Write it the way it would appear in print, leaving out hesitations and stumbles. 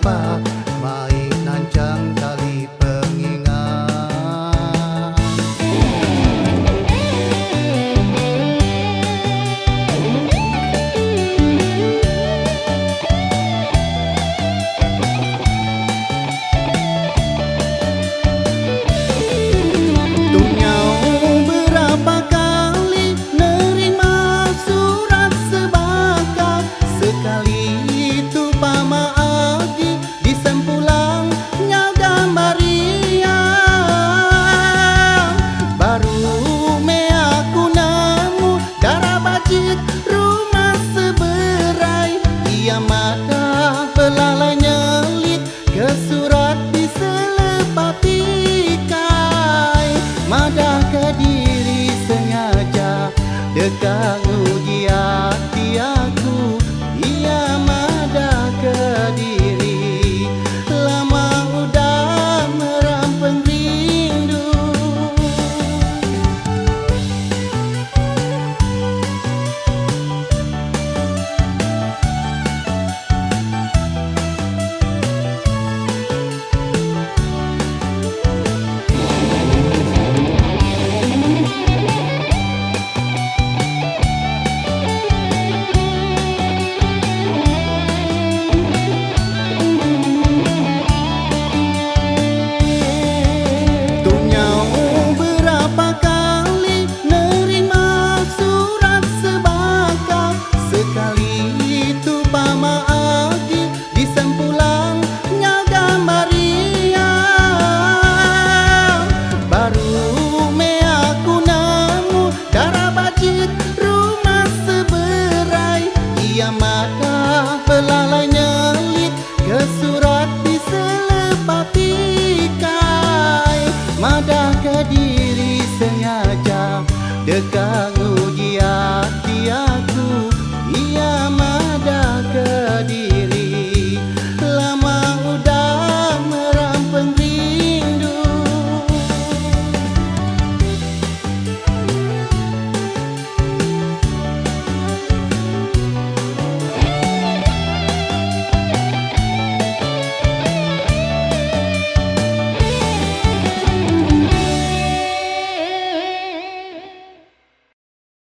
siapa, baik lancang tali pengingat. Tunyau berapa kali nerima surat sebakat, sekali itu pama agi disempulangnya gambaria. Baru me aku nemu darah bajik rumah seberai, ia mata belalai nyelit ke surat diselepati kai. Madah ke diri sengaja dekat uji hati aku, ia madah ke diri lama udah merampung rindu. Mata belalai nyelit ke surat diselepati kai. Madah ke diri sengaja dekat